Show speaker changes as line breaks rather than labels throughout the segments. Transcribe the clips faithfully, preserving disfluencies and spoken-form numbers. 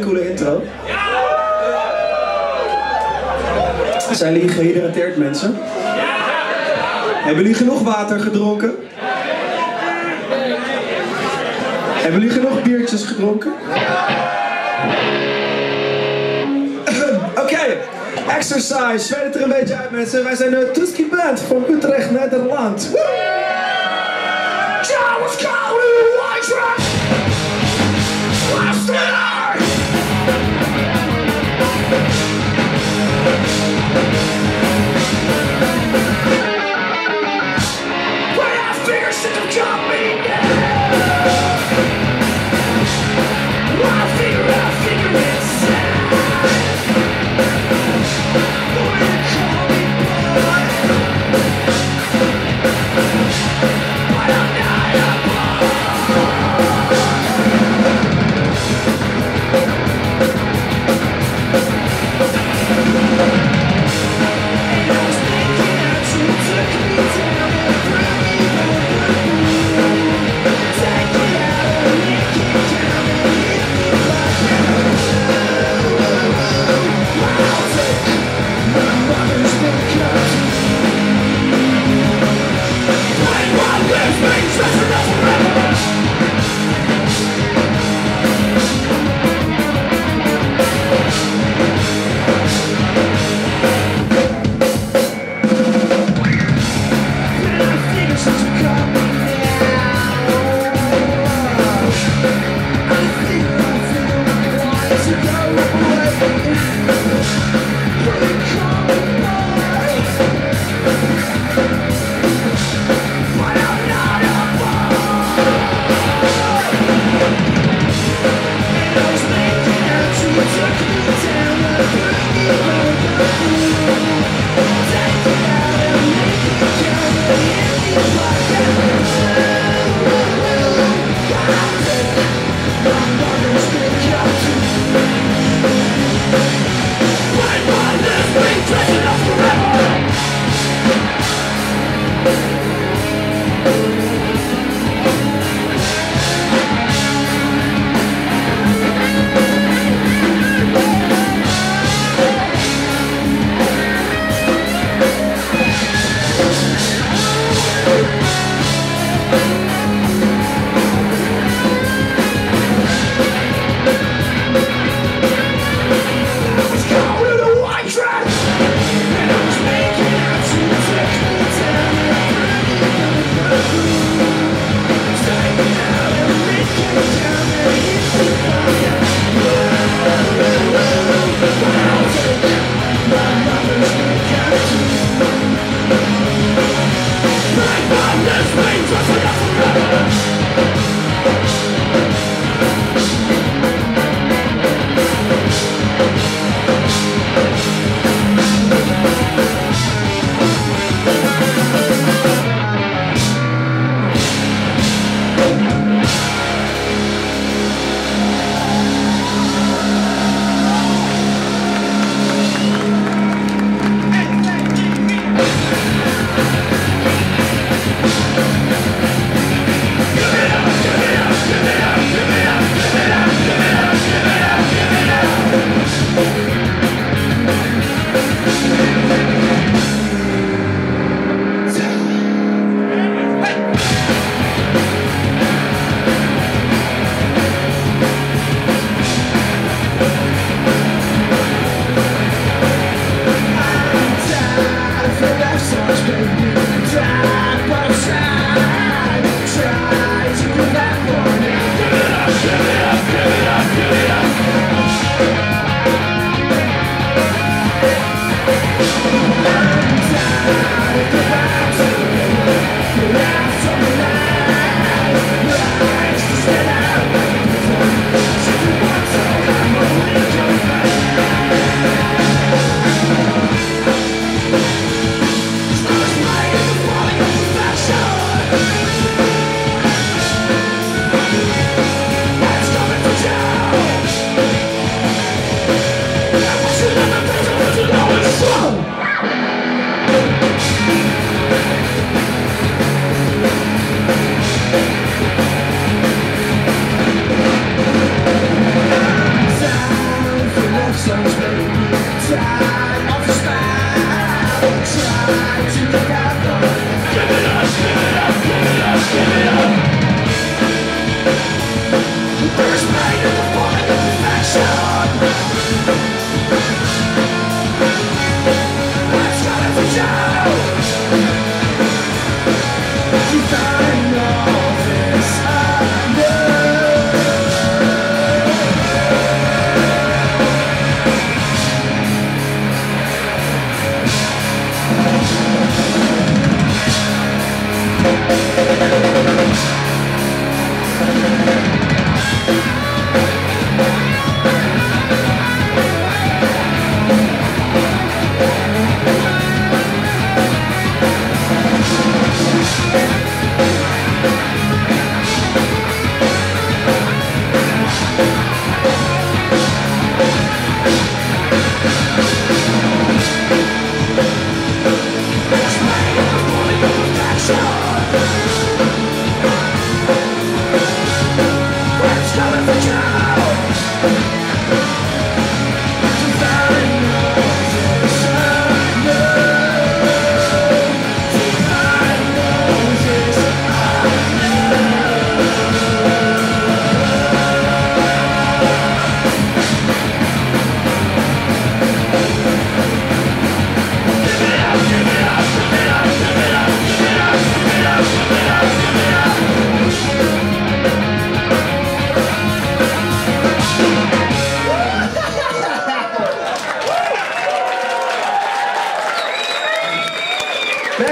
coole intro. Zijn jullie gehydrateerd, mensen? Hebben jullie genoeg water gedronken? Hebben jullie genoeg biertjes gedronken? Oké, okay. Exercise. Zweet het er een beetje uit, mensen. Wij zijn de Tusky Band van Utrecht, Nederland.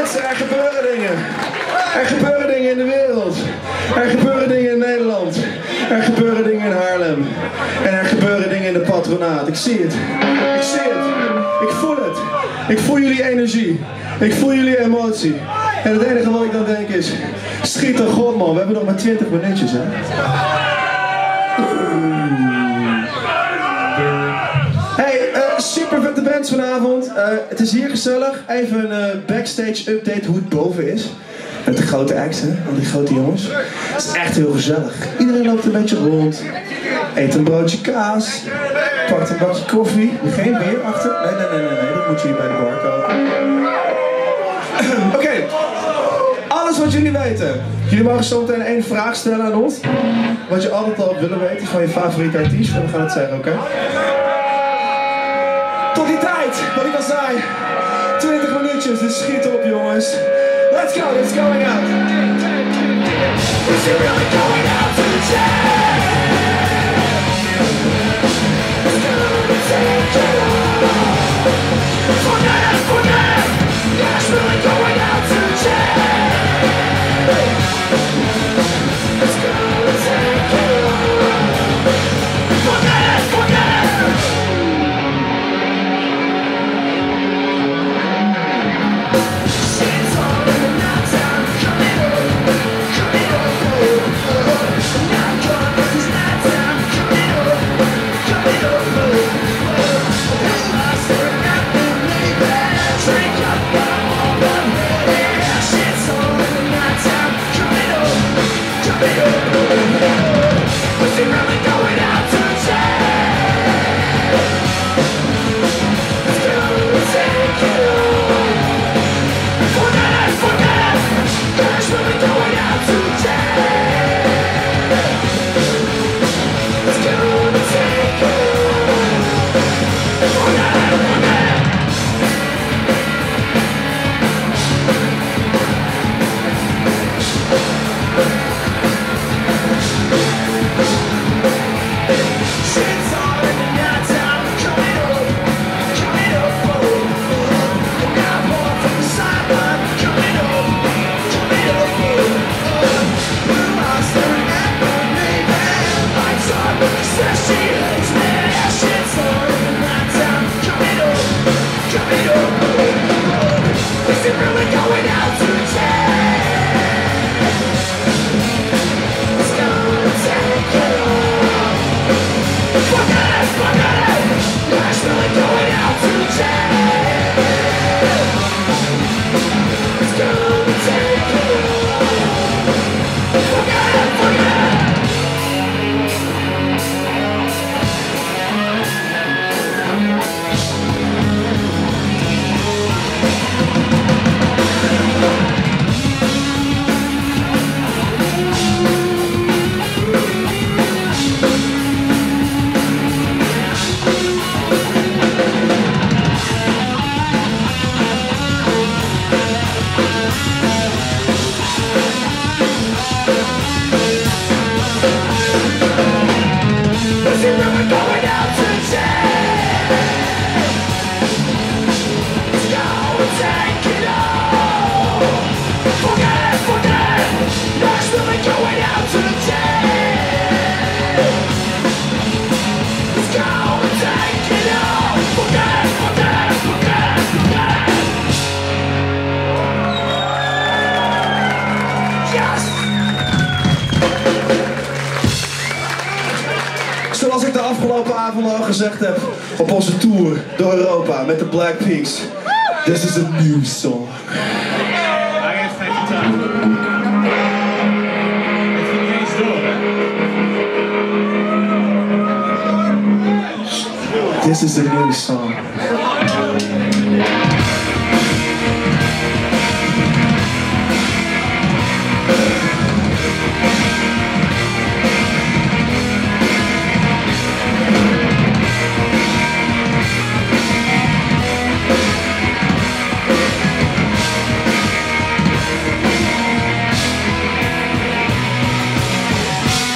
Mensen, er gebeuren dingen. Er gebeuren dingen in de wereld. Er gebeuren dingen in Nederland. Er gebeuren dingen in Haarlem. En er gebeuren dingen in de patronaat. Ik zie het. Ik zie het. Ik voel het. Ik voel jullie energie. Ik voel jullie emotie. En het enige wat ik dan denk is, schiet er god man, we hebben nog maar twintig minuutjes hè. Hey, uh, super vette bands vanavond. Uh, het is hier gezellig. Even een uh, backstage update hoe het boven is. Met de grote acts, hè? Al die grote jongens. Het is echt heel gezellig. Iedereen loopt een beetje rond. Eet een broodje kaas. Pakt een bakje koffie. Geen bier achter. Nee, nee, nee, nee, nee. Dat moet je hier bij de bar kopen. Oké. Okay. Alles wat jullie weten. Jullie mogen zo meteen één vraag stellen aan ons. Wat je altijd al willen weten van je favoriete artiest. En we gaan het zeggen, oké? Okay? Tot die tijd, wat ik al zei. twintig minuutjes, dus schiet op jongens. Let's go, it's going out. Is it really going out to the jet? It's gonna take it all. Forget, forget. Yeah, it's really going out to the jet. It's gonna take it all. Forget, forget. Shit's all in the night time. Coming up, coming up. Not gone, it's night time. Coming up, coming up. Lost or nothing, maybe. Drink up, I'm all ready. Shit's all in the night time. Coming up, coming up. Was it really going out to jail? It's gonna take it all. Forget it, forget it. It's really going out to jail. It's gonna take it all. Forget it, forget it. Shit's all in the night time. Coming up, coming up. And now I'm on from the sideline. Coming up, coming up. Blue eyes staring at me, maybe. Lights on, but she says she hates me. Shit's all in the night time. Coming up, coming up. Is it really going out to jail? It's gonna take it all. Forget it, forget it. Yeah, it's really going out to jail. It's gonna take it all. Forget it, forget it. Is it really going out to jail? It's gonna take it all. Forget it, forget it. Yeah, it's really going out to jail. It's gonna take it all. Forget it, forget it, forget it, forget it. Yes! Zoals ik de afgelopen avond al gezegd heb op onze tour door Europa met de Black Peaks. This is a new song.
Hij heeft geen gitaar. Heeft hij niet eens door, hè?
This is a new song.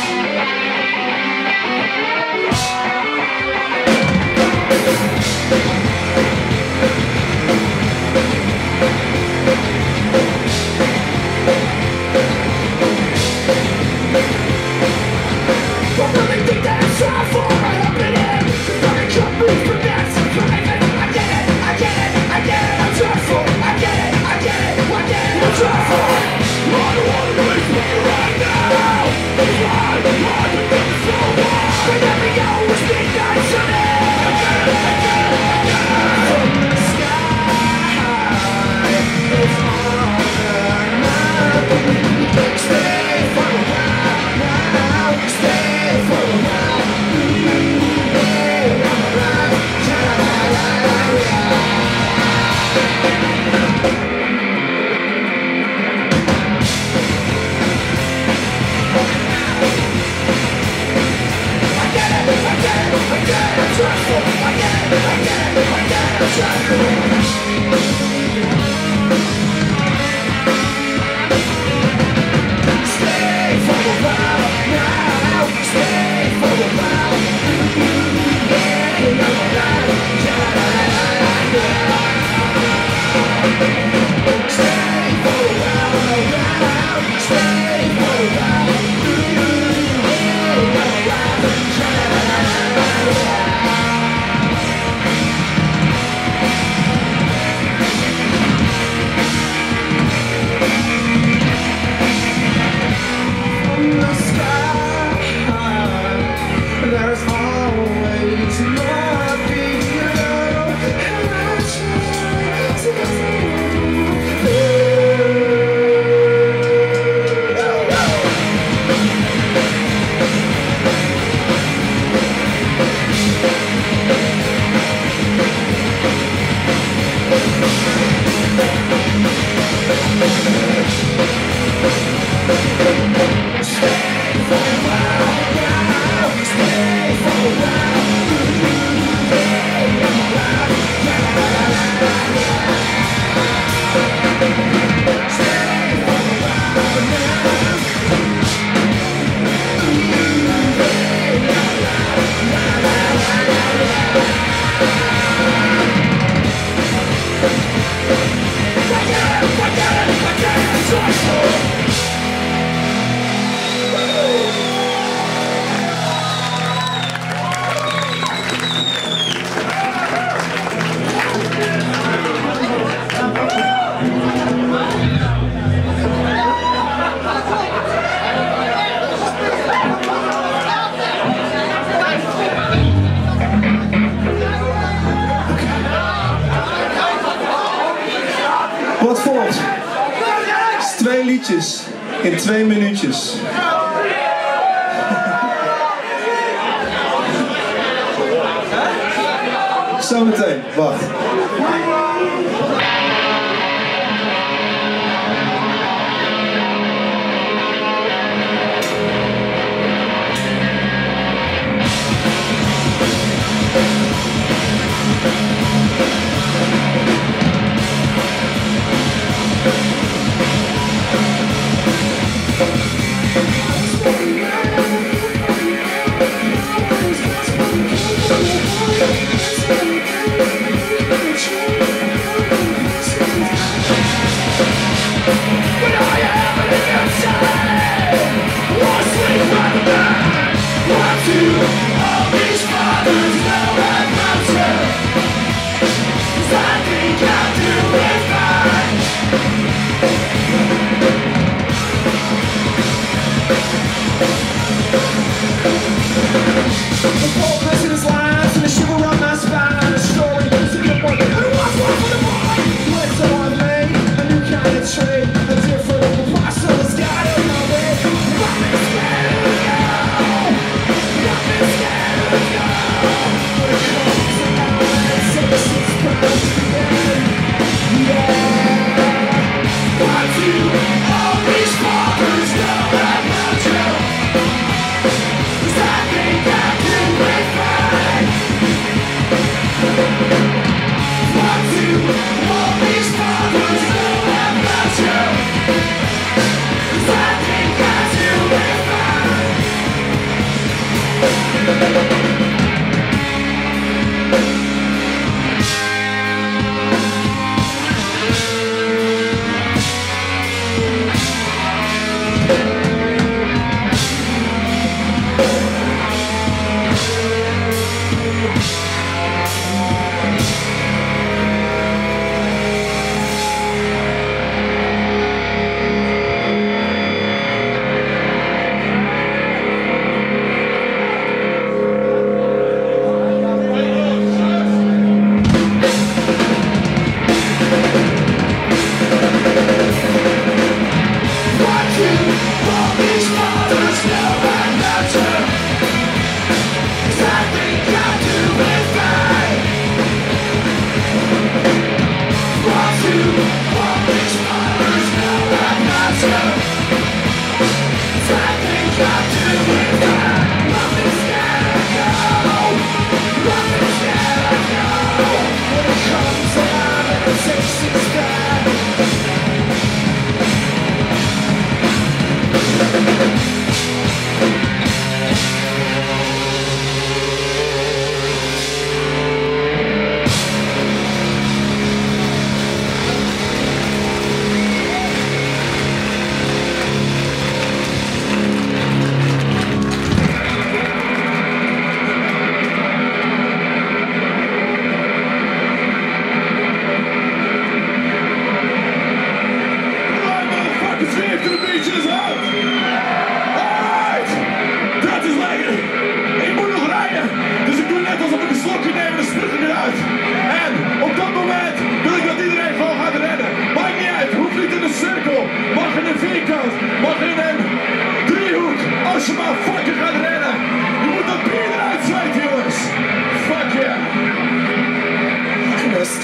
We'll be right back. Wat volgt? Twee liedjes in twee minuutjes. Zometeen, wacht.
We'll be right back.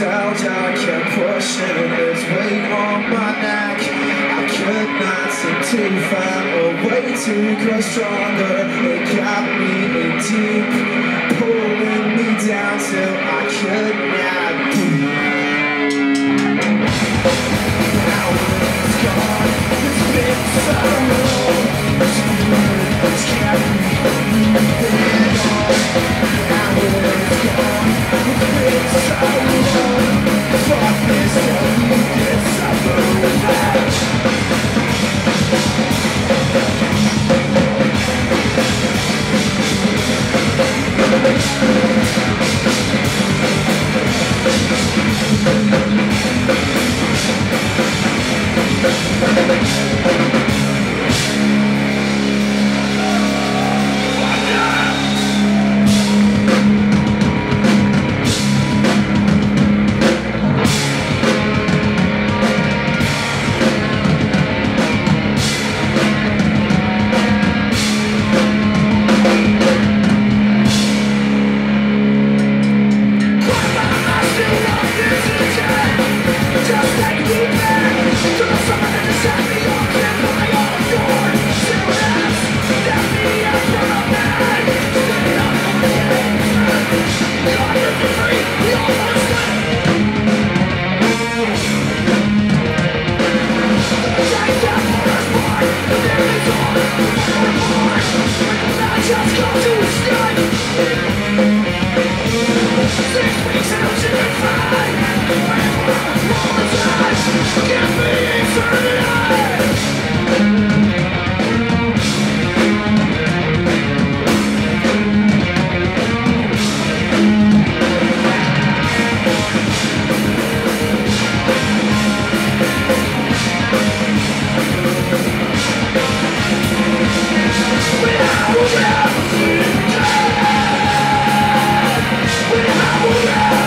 nostalgia kept pushing its weight on my neck. I could not seem to find a way to grow stronger. It got me in deep, pulling me down till I could not breathe. Now it's gone, it's been so long. It's feeling, it's kept me moving on. Now it's gone, it's been so long. Fuck this, don't need this, I'm going back. We have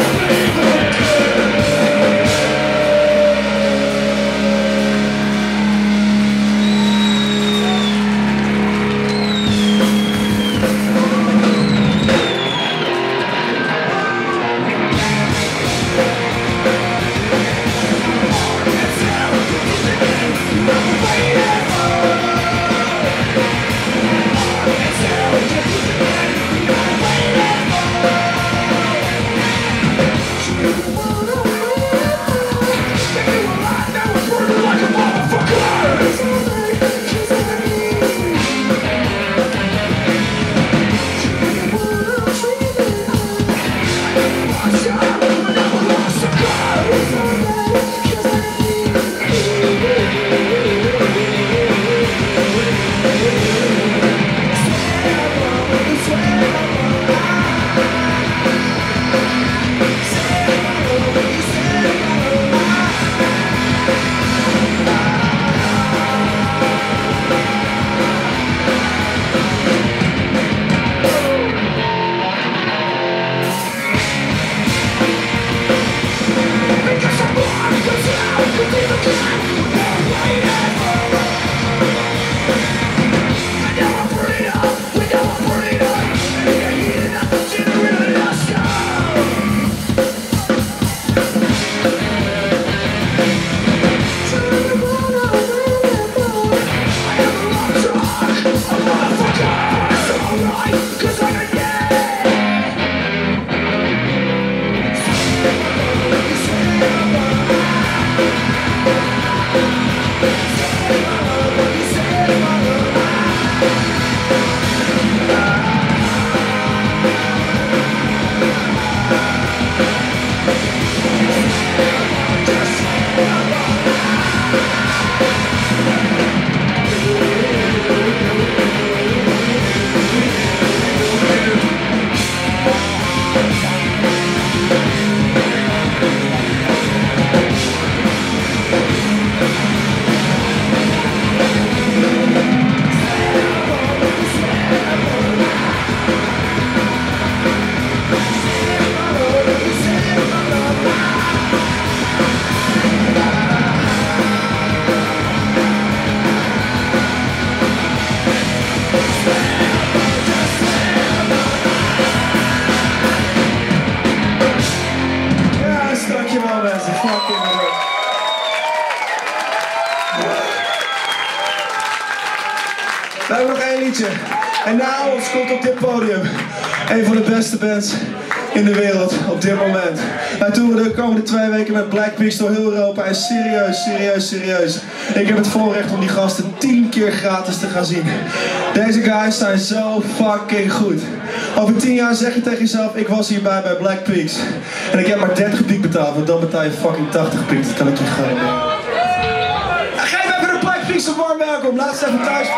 liedje. En na ons komt op dit podium een van de beste bands in de wereld op dit moment. Wij toeren de komende twee weken met Black Peaks door heel Europa en serieus, serieus, serieus. Ik heb het voorrecht om die gasten tien keer gratis te gaan zien. Deze guys zijn zo fucking goed. Over tien jaar zeg je tegen jezelf, ik was hierbij bij Black Peaks. En ik heb maar dertig piek betaald, want dan betaal je fucking tachtig piek. Dat kan ik je garanderen. Geef even de Black Peaks een warm welkom. Laat ze even thuis.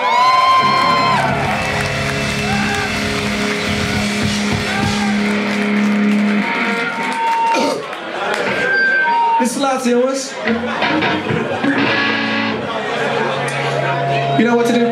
Dit is de laatste, jongens. You know what to do?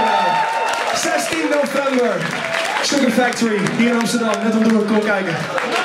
Sugar Factory hier in Amsterdam, net om de hoek, kom kijken.